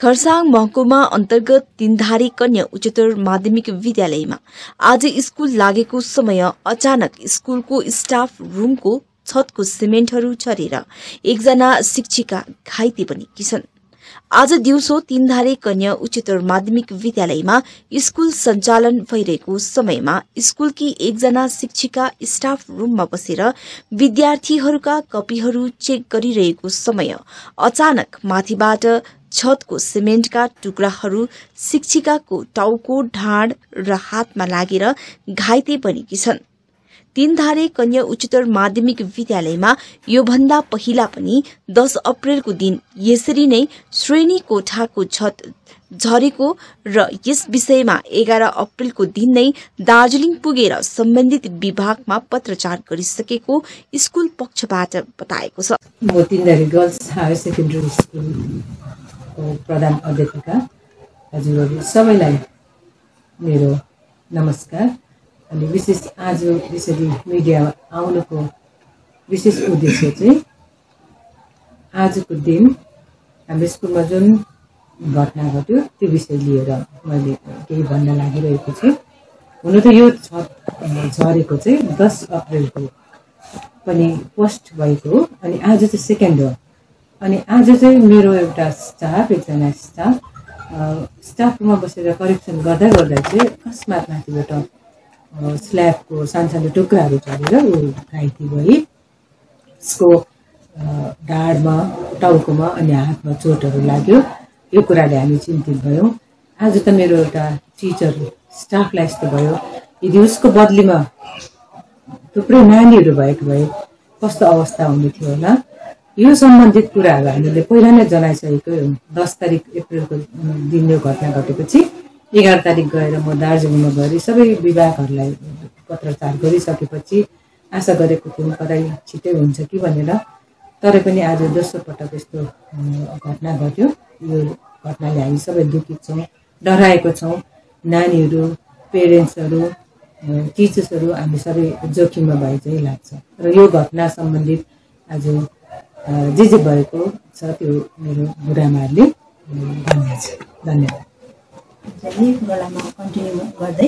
खरसाङ महकुमा अन्तर्गत तीनधारे कन्या उच्चतर माध्यमिक विद्यालयमा आज स्कूल लागेको समय अचानक स्कूलको स्टाफ रूमको छतको सिमेन्टहरू झरेर एकजना शिक्षिका घाइते बनेकी छन्। आज दिउँसो तीनधारे कन्या उच्चतर माध्यमिक विद्यालयमा स्कूल सञ्चालन भइरहेको समयमा स्कूलकी एकजना शिक्षिका स्टाफ रूममा बसेर विद्यार्थीहरूका कपीहरू चेक गरिरहेको समय अचानक माथिबाट छतको सिमेन्टका टुक्राहरू शिक्षिकाको टाउको, ढाड र हातमा लागेर घाइते बनेकी छन्। तीनधारे कन्या उच्चतर माध्यमिक विद्यालयमा योभन्दा पहिला पनि 10 अप्रेलको दिन यसरी नै श्रेणी कोठाको छत झरेको र यस विषयमा 11 अप्रेलको दिन नै दार्जिलिङ पुगेर सम्बन्धित विभागमा पत्रचार गरिसकेको स्कूल पक्षबाट बताएको छ। म तीनधारे गर्ल्स हायर सेकेन्डरी स्कुलको प्रधान अध्यापिका हजुरहरू सबैलाई मेरो नमस्कार। अनि विशेष आज यसरी मिडिया आउनुको विशेष उद्देश्य चाहिँ आजको दिन हाम्रो स्कुलमा जुन घटना घट्यो त्यो विषय लिएर मैले केही भन्न लागिरहेको छु। हुन त यो छत झरेको चाहिँ 10 अप्रेलको पनि पोस्ट भएको हो अनि आज चाहिँ सेकेन्ड हो। अनि आज चाहिँ मेरो एउटा एकजना स्टाफ रूममा बसेर करेक्सन गर्दा चाहिँ अकस्मात माथिबाट स्ल्याबको सानो टुक्राहरू झरेर ऊ घाइते भए। उसको ढाडमा, टाउकोमा अनि हातमा चोटहरू लाग्यो। यो कुराले हामी चिन्तित भयौँ। आज त मेरो एउटा टिचर स्टाफलाई यस्तो भयो, यदि उसको बदलीमा थुप्रै नानीहरू भएको भए कस्तो अवस्था हुने थियो होला। यो सम्बन्धित कुराहरू हामीले पहिला नै जनाइसकेको। 10 तारिक अप्रेलको दिन यो घटना घटेपछि 11 तारिक गएर म दार्जिलिङमा गएर सबै विभागहरूलाई पत्रचार गरिसकेपछि आशा गरेको थियौँ कतै छिटै हुन्छ कि भनेर। तर पनि आज दोस्रो पटक यस्तो घटना घट्यो। यो घटनाले हामी सबै दुखित छौँ, डराएको छौँ। नानीहरू, पेरेन्ट्सहरू, टिचर्सहरू हामी सबै जोखिममा भए चाहिँ लाग्छ। र यो घटना सम्बन्धित आज जे भएको छ त्यो मेरो गुरुआमाहरूले भन्ने छ। धन्यवाद। कुरामा कन्टिन्यू गर्दै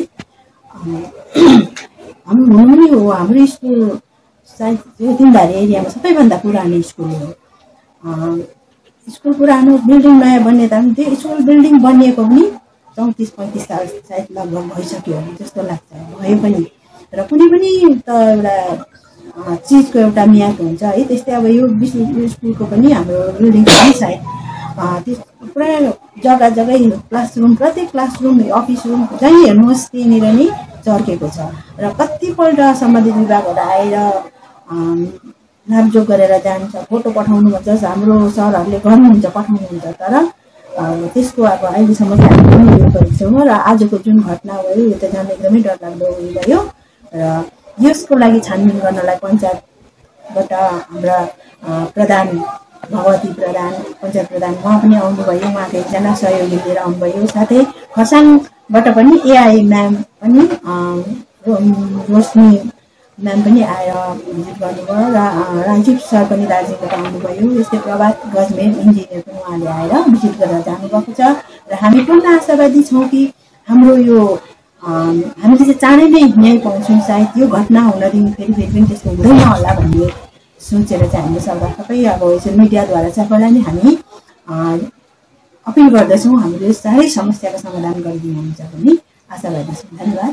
हाम्रो स्कुल सायद तीनधारे एरियामा सबैभन्दा पुरानो स्कुल हो। स्कुल पुरानो बिल्डिङ नयाँ बन्ने त त्यो स्कुल बिल्डिङ बनिएको पनि 34-35 साल सायद लगभग भइसक्यो जस्तो लाग्छ। भयो पनि र कुनै पनि त एउटा चिजको एउटा मियाद हुन्छ है। त्यस्तै अब यो स्कुलको पनि हाम्रो बिल्डिङ पनि सायद पुरा जग्गा क्लासरुम, प्रत्येक क्लासरुम, अफिस रुम जहीँ हेर्नुहोस् त्यहीँनिर नै चर्केको छ। र कतिपल्ट सम्बन्धित विभागहरू आएर नापजोख गरेर जान्छ, फोटो पठाउनु भन्छ, हाम्रो सरहरूले गर्नुहुन्छ, पठाउनुहुन्छ। तर त्यसको अब अहिलेसम्म हामी उयो गरेको छौँ। र आजको जुन घटना भयो यो त झन् एकदमै डरलाग्दो भयो। र यसको लागि छानबिन गर्नलाई पञ्चायतबाट हाम्रा प्रधान भगवती प्रधान, पञ्चायत प्रधान उहाँ पनि आउनुभयो। उहाँको एकजना सहयोगी लिएर आउनुभयो। साथै खरसाङबाट पनि एआई म्याम पनि रोशनी म्याम पनि आएर भिजिट गर्नुभयो र राजीव सर पनि दार्जिलिङबाट आउनुभयो। यस्तै प्रभात गजमेर इन्जिनियर पनि उहाँले आएर भिजिट गरेर जानुभएको छ। र हामी पूर्ण आशावादी छौँ कि हाम्रो यो हामीले चाहिँ चाँडै नै न्याय पाउँछौँ। सायद यो घटना हुन दिन फेरि पनि त्यस्तो हुँदैन होला भन्ने सोचेर चाहिँ हामीले सबै अब यसरी मिडियाद्वारा सबैलाई नै हामी अपिल गर्दछौँ। हामीले साह्रै समस्याको समाधान गरिदिनुहुन्छ भन्ने आशावादी छौँ। धन्यवाद।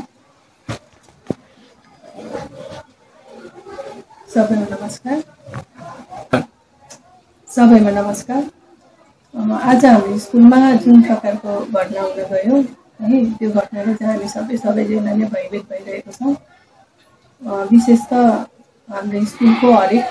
सबैमा नमस्कार। आज हाम्रो स्कुलमा जुन प्रकारको घटना हुन गयो है, त्यो घटनाले चाहिँ हामी सबैजना नै भयभीत भइरहेको छौँ। विशेष त हाम्रो स्कुलको हरेक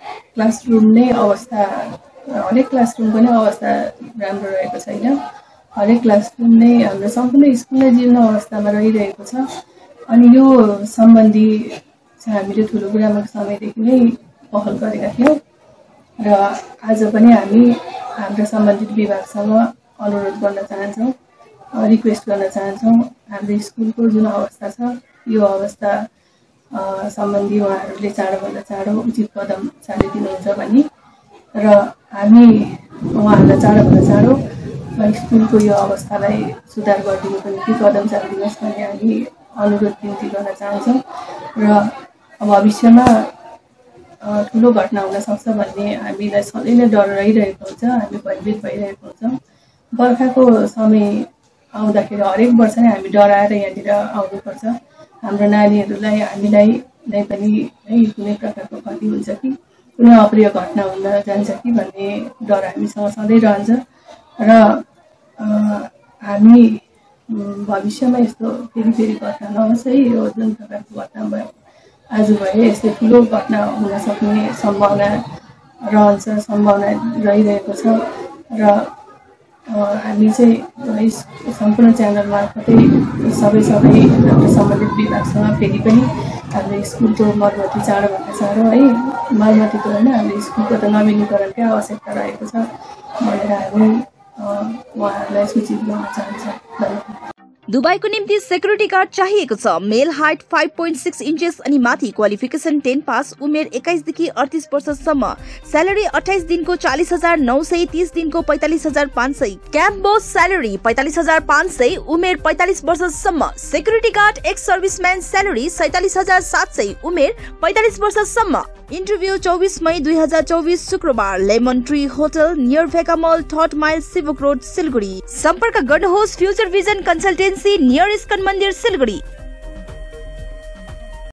क्लासरुमको नै अवस्था राम्रो रहेको छैन। हरेक क्लासरुम नै हाम्रो सम्पूर्ण स्कुल नै जीर्ण अवस्थामा रहिरहेको छ। अनि यो सम्बन्धी चाहिँ हामीले ठुलो गुरुआमाको समयदेखि नै पहल गरेका थियौँ। र आज पनि हामी हाम्रो सम्बन्धित विभागसँग अनुरोध गर्न चाहन्छौँ, रिक्वेस्ट गर्न चाहन्छौँ। हाम्रो स्कुलको जुन अवस्था छ यो अवस्था सम्बन्धी उहाँहरूले चाँडोभन्दा चाँडो उचित कदम चालिदिनुहुन्छ भनी र हामी उहाँहरूलाई चाँडोभन्दा चाँडो स्कुलको यो अवस्थालाई सुधार गरिदिनुको निम्ति कदम चालिदिनुहोस् भन्ने हामी अनुरोध बिन्ती गर्न चाहन्छौँ र भविष्यमा ठुलो घटना हुन सक्छ भन्ने हामीलाई सधैँ नै डर रहिरहेको हुन्छ, हामी भयभीत भइरहेको हुन्छौँ। बर्खाको समय आउँदाखेरि हरेक वर्ष नै हामी डराएर यहाँनिर आउनुपर्छ। हाम्रो नानीहरूलाई हामीलाई नै पनि है कुनै प्रकारको क्षति हुन्छ कि कुनै अप्रिय घटना हुन जान्छ कि भन्ने डर हामीसँग सधैँ रहन्छ र हामी भविष्यमा यस्तो फेरि घटना नहोस् है। यो जुन प्रकारको घटना भयो आज भयो यस्तै ठुलो घटना हुन सक्ने सम्भावना रहन्छ, सम्भावना रहिरहेको छ र हामी चाहिँ सम्पूर्ण च्यानल मार्फतै सबै हाम्रो सम्बन्धित विभागसँग फेरि पनि हाम्रो स्कुलको मर्मती चाँडोभन्दा चाँडो है, मर्मतीको होइन हाम्रो स्कुलको त नवीनीकरणकै आवश्यकता रहेको छ भनेर हामी उहाँहरूलाई सूचित गर्न चाहन्छौँ। धन्यवाद। दुबईको निम्ति सेक्युरिटी गार्ड चाहिएको छ। मेल हाइट 5.6 इन्चेस अनि माथि, क्वालिफिकेसन 10 पास, उमेर 21 देखि 38 वर्षसम्म, स्यालेरी 28 दिनको 40,900, 30 दिनको 45,500, क्याम्प बस स्यालेरी 45,500, उमेर 45 वर्षसम्म, security guard ex serviceman salary 47,700, उमेर 45 वर्षसम्म। इन्टरभ्यू 24 मई 2024 शुक्रबार, लेमन ट्री होटल नियर भेका mall, 3rd mile, Sevoke road, Siliguri. सम्पर्क गर्नुहोस् Future Vision consultancy near ISKCON मन्दिर, सिलगढी।